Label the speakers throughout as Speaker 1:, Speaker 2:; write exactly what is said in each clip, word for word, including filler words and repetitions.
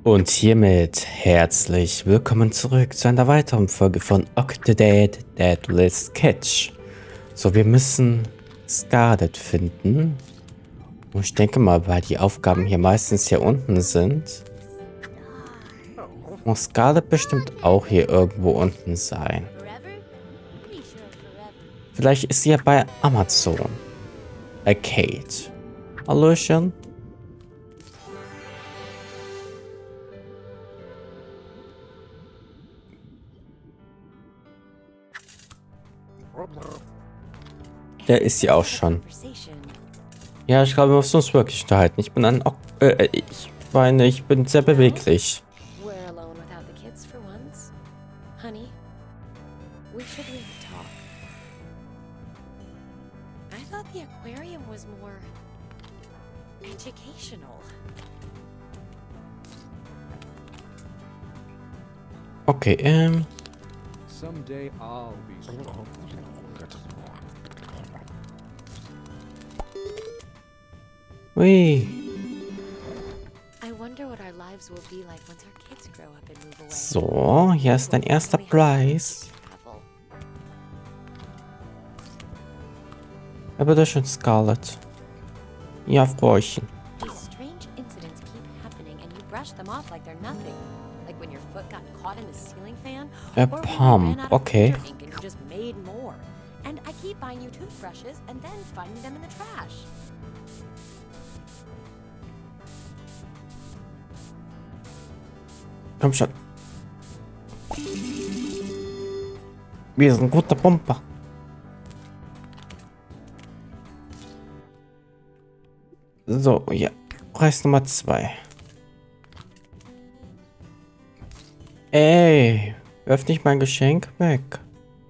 Speaker 1: Und hiermit herzlich willkommen zurück zu einer weiteren Folge von Octodad Deadliest Catch. So, wir müssen Scarlet finden. Und ich denke mal, weil die Aufgaben hier meistens hier unten sind, muss Scarlet bestimmt auch hier irgendwo unten sein. Vielleicht ist sie ja bei Amazon Arcade. Hallöchen. Der ist ja auch schon. Ja, ich glaube, wir müssen uns wirklich unterhalten. Ich bin ein... O äh, ich meine, ich bin sehr beweglich. Okay, ähm...
Speaker 2: Someday I'll be
Speaker 1: Ui. So, hier ist dein erster Preis. Ja, bitte schön, Scarlet. Ja, Fräuchen. A pump, okay.
Speaker 3: And I keep buying you toothbrushes and then finding them in the trash.
Speaker 1: Komm schon. Wir sind ein guter Pumper. So, ja. Preis Nummer zwei. Ey, wirf nicht mein Geschenk weg.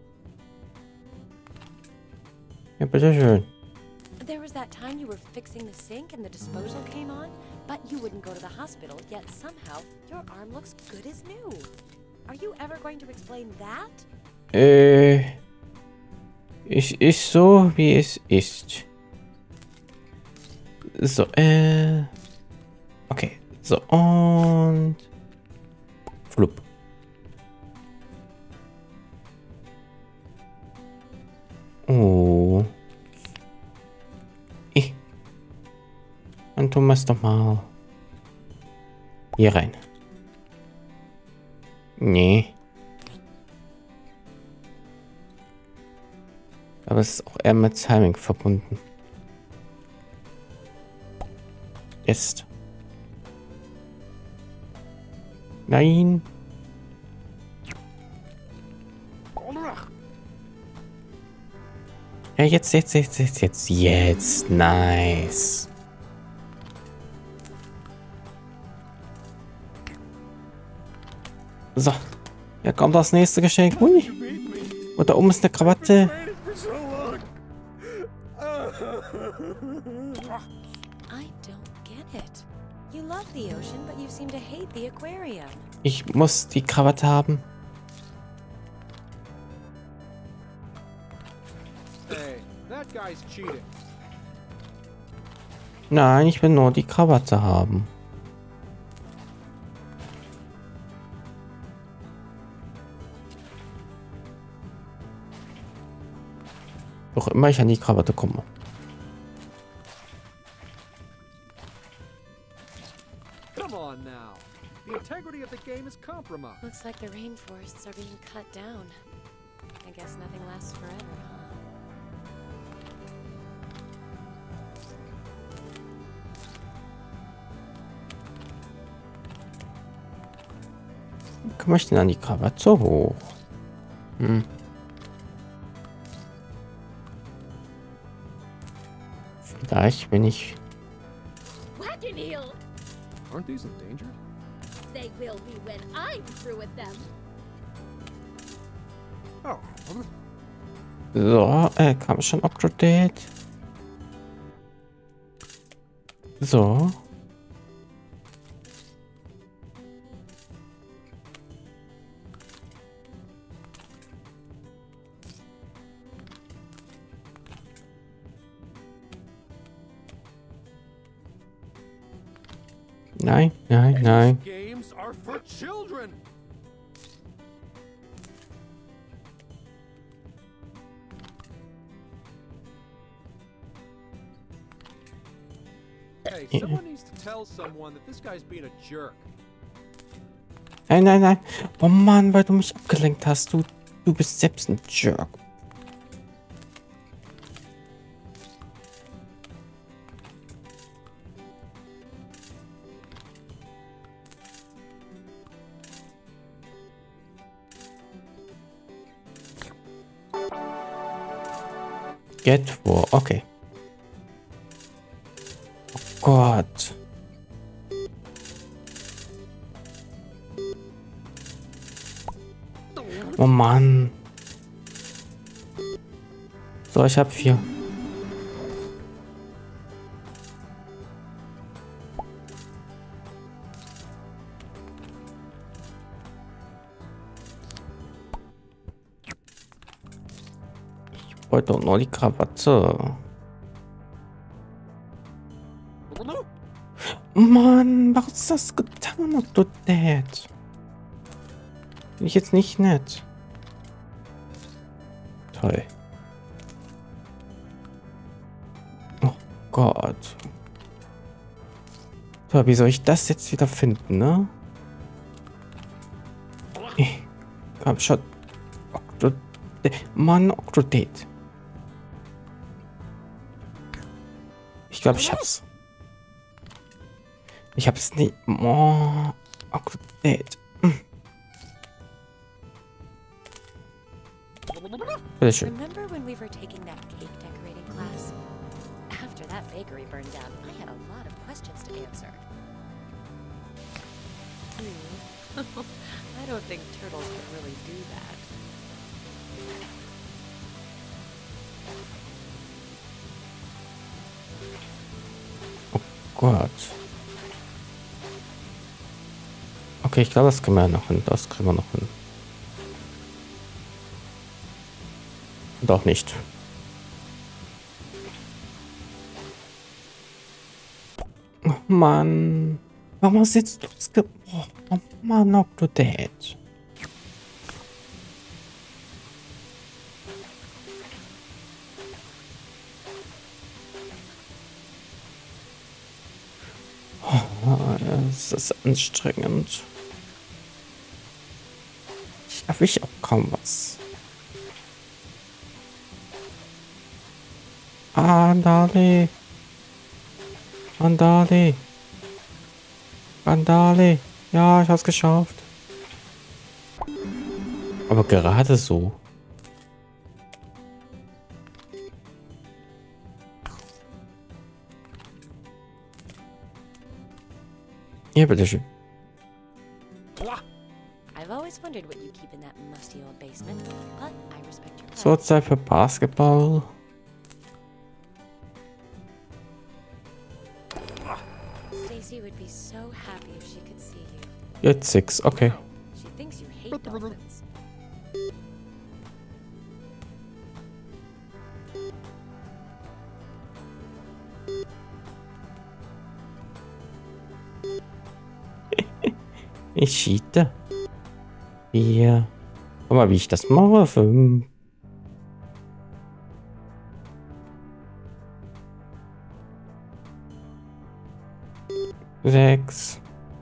Speaker 1: Ja, bitteschön.
Speaker 3: There was that time you were fixing the sink and the disposal came on, but you wouldn't go to the hospital, yet somehow your arm looks good as new. Are you ever going to explain that?
Speaker 1: Äh, es ist so, wie es ist. So, äh, okay, so, und flup. Oh. Ich. Dann tun wir es doch mal hier rein. Nee. Aber es ist auch eher mit Timing verbunden. Ist. Nein. Ja, jetzt, jetzt, jetzt, jetzt, jetzt, jetzt. Nice. So. Ja, kommt das nächste Geschenk. Ui. Und da oben ist eine Krawatte. Ich muss die Krawatte haben. Nein, ich will nur die Krawatte haben. Doch immer ich an die Krawatte komme.
Speaker 2: Come on now. The integrity of the game is compromised.
Speaker 3: Looks like the rainforests are being cut down. I guess nothing lasts forever, huh?
Speaker 1: Wie komme ich denn an die Krawatte hoch? Hm. Vielleicht bin ich...
Speaker 2: Aren't these endangered?
Speaker 4: They will be when I'm through with them.
Speaker 2: Oh.
Speaker 1: So, äh, kam schon Octodad. So. Nein, nein, nein.
Speaker 2: Game games are for children. Hey, someone needs to tell someone that this guy's being a jerk.
Speaker 1: Nein, nein, nein. Oh Mann, weil du mich abgelenkt hast. Du, du bist selbst ein Jerk. Get for, okay. Oh Gott. Oh Mann. So, ich habe vier. Ich wollte doch nur die Krawatte. Mann, warum hast du das getan, du Dad? Bin ich jetzt nicht nett. Toll. Oh Gott. So, wie soll ich das jetzt wieder finden, ne? Komm schon. Octodad. Mann, Octodad. Ich glaube, ich hab's. Ich hab's nicht. Oh, Octodad.
Speaker 3: Remember when we were taking that cake decorating class? After that bakery burned down, I had a lot of questions to answer. Hmm. I don't think turtles can really do that.
Speaker 1: Oh Gott. Okay, ich glaube, das kriegen wir ja noch hin. Das kriegen wir noch hin. Doch nicht. Oh Mann. Warum sitzt du das? Oh Mann, Octodad. Oh, das ist anstrengend. Ich erwische auch kaum was. Andale. Andale. Andale. Ja, ich hab's geschafft. Aber gerade so. Ja, bitteschön.
Speaker 3: I've always wondered what you keep in that musty old basement, but I respect your
Speaker 1: So, Zeit für Basketball.
Speaker 3: Stacy would be so happy if she could see you.
Speaker 1: Jetzt sechs, okay.
Speaker 3: She thinks you hate dolphins.
Speaker 1: Ich cheate. Vier. Guck mal, wie ich das mache. Fünf. Sechs.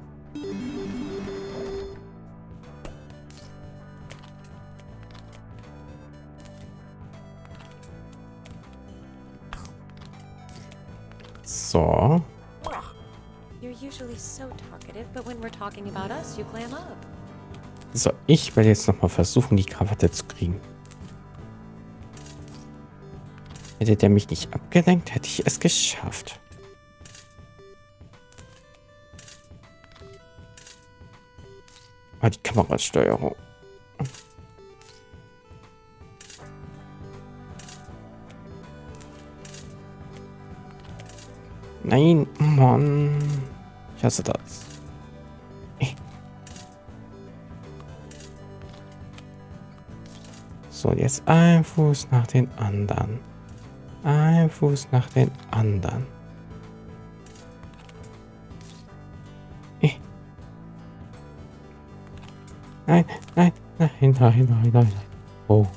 Speaker 1: So.
Speaker 3: You're usually so talkative, but when we're talking about us, you clam up.
Speaker 1: So, ich werde jetzt noch mal versuchen, die Krawatte zu kriegen. Hätte der mich nicht abgelenkt, hätte ich es geschafft. Ah, die Kamerasteuerung. Nein, Mann. Ich hasse das. So, jetzt ein Fuß nach den anderen. Ein Fuß nach den anderen. Nein, nein, nein, nein, nein, nein, nein. Oh.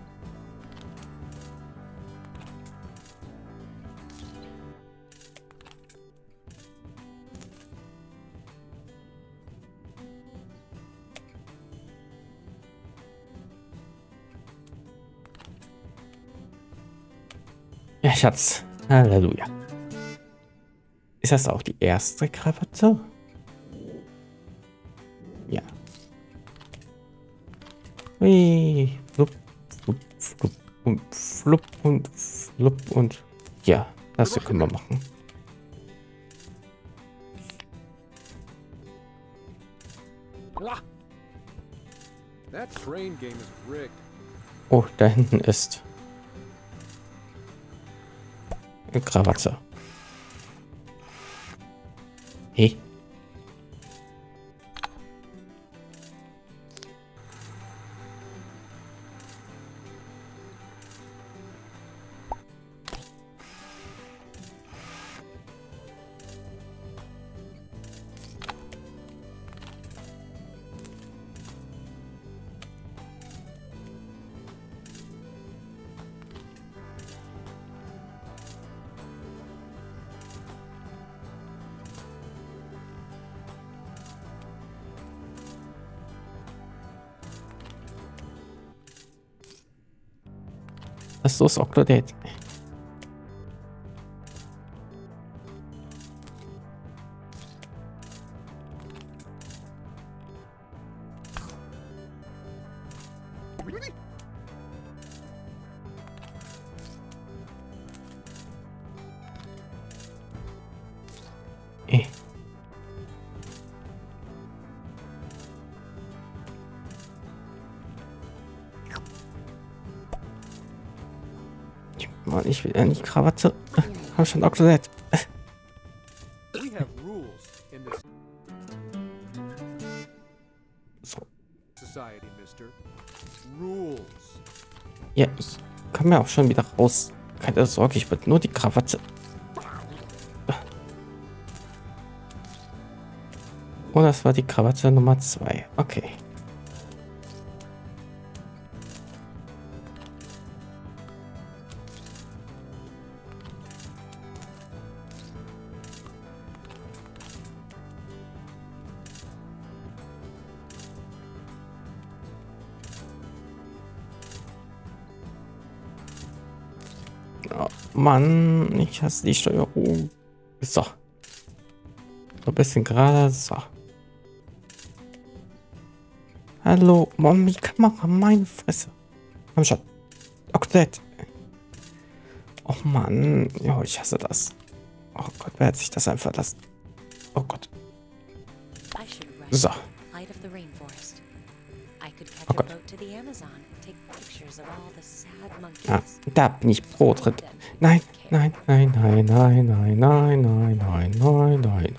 Speaker 1: Ja, Schatz. Halleluja. Ist das auch die erste Krawatte? Ja. Hui. Flup, flup, flup und flup und flup und ja, das können wir machen.
Speaker 2: That train game is rigged.
Speaker 1: Oh, da hinten ist eine Krawatte. Hey. Was ist los, Octodad? Eh. Mann, ich will ja nicht Krawatte. Hab schon Octodad.
Speaker 2: We have rules in this
Speaker 1: So.
Speaker 2: society, Mister. Rules.
Speaker 1: Ja, ich komme ja auch schon wieder raus. Keine Sorge, ich würde nur die Krawatte. Oh, das war die Krawatte Nummer zwei. Okay. Oh, Mann, ich hasse die Steuerung. So. So ein bisschen gerade. So. Hallo, Mami, Kamera, meine Fresse. Komm schon. Octodad. Oh Mann. Ja, ich hasse das. Oh Gott, wer hat sich das einfach lassen? Oh Gott. So. Oh Gott. Ah, da bin ich pro drin. Nein, nein, nein, nein, nein, nein, nein, nein, nein, nein, nein.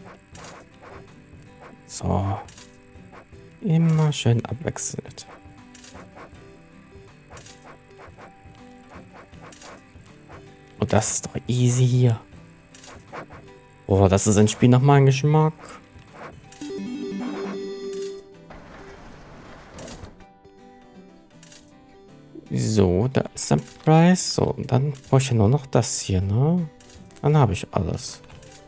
Speaker 1: So. Immer schön abwechselnd. Und das ist doch easy hier. Oh, das ist ein Spiel nach meinem Geschmack. So, da ist ein Preis. So, und dann brauche ich ja nur noch das hier, ne? Dann habe ich alles.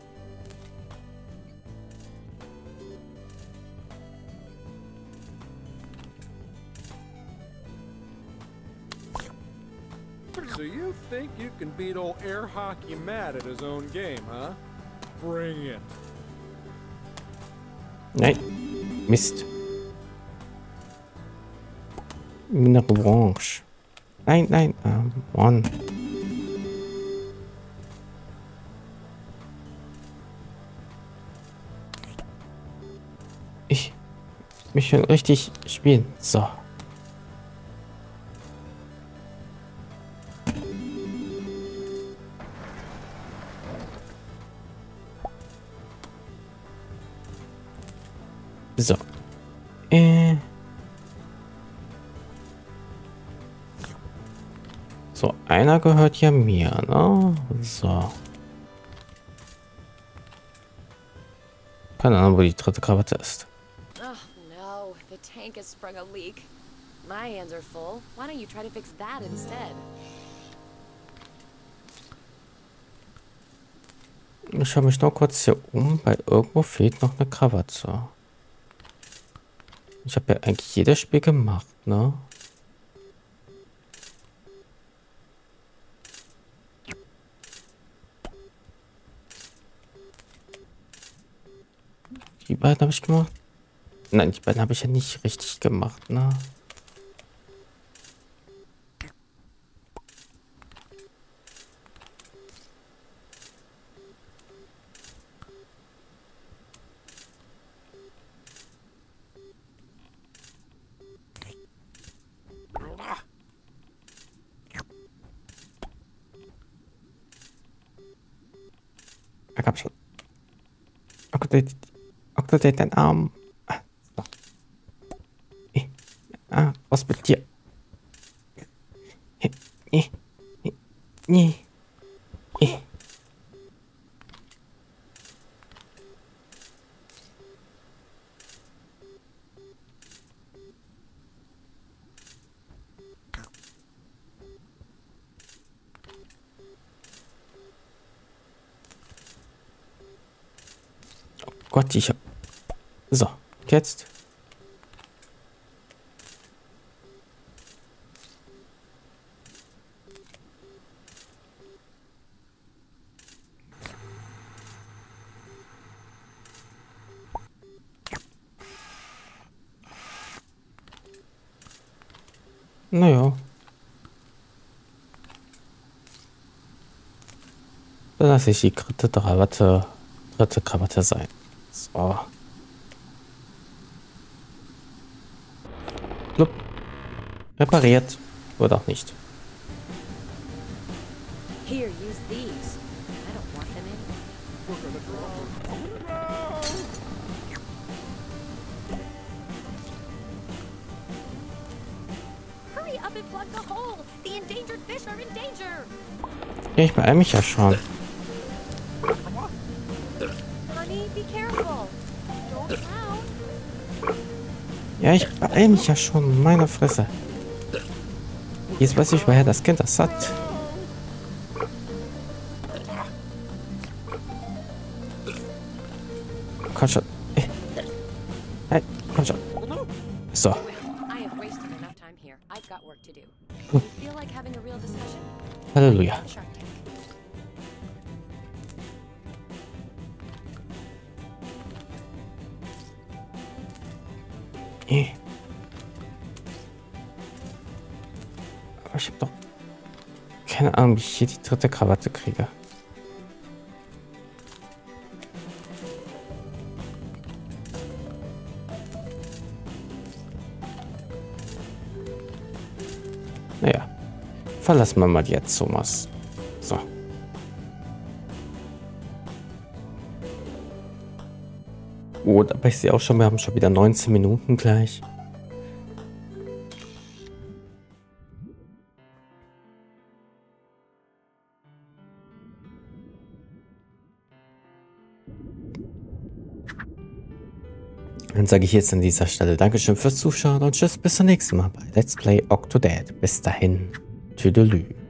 Speaker 2: So you think you can beat old Air Hockey Matt at his own game, huh? Bring it.
Speaker 1: Nein. Mist. Eine Revanche. Nein, nein. Ähm, Mann. Ich mich schon richtig spielen. So. So. Äh. So, einer gehört ja mir, ne? So. Keine Ahnung, wo die dritte Krawatte ist.
Speaker 3: Oh no, the tank has sprung a leak. My hands are full. Why don't you try to fix that instead?
Speaker 1: Ich schaue mich nur kurz hier um, weil irgendwo fehlt noch eine Krawatte. Ich habe ja eigentlich jedes Spiel gemacht, ne? Die beiden habe ich gemacht. Nein, die beiden habe ich ja nicht richtig gemacht, ne? Er gab schon. Octodate, Octodate, dein Arm. Ah, so. eh, ah, was mit dir? Eh, eh, eh, eh. Gott, ich hab... So, jetzt. Naja. Dann lasse ich die dritte Krawatte, dritte Krawatte sein. So. Blub. Repariert. Oder auch nicht.
Speaker 3: Here, use these. I don't want them in. Hurry up and plug the hole. The endangered fish are in danger.
Speaker 1: Ja, ich beeile mich ja schon.
Speaker 3: Honey, be careful. Don't drown.
Speaker 1: Ja, ich beeile mich ja schon. Meine Fresse. Jetzt weiß ich, woher das Kind das hat. Komm schon. Hey, komm schon. So.
Speaker 3: Well, I have wasted enough time here. I've got work to do. You feel like having a real discussion?
Speaker 1: Halleluja.
Speaker 3: Shark Tank.
Speaker 1: Eh. Aber ich habe doch keine Ahnung, wie ich hier die dritte Krawatte kriege. Naja, verlassen wir mal jetzt Thomas. So. Oh, aber ich sehe auch schon, wir haben schon wieder neunzehn Minuten gleich. Dann sage ich jetzt an dieser Stelle Dankeschön fürs Zuschauen und tschüss, bis zum nächsten Mal bei Let's Play Octodad. Bis dahin, tüdelü.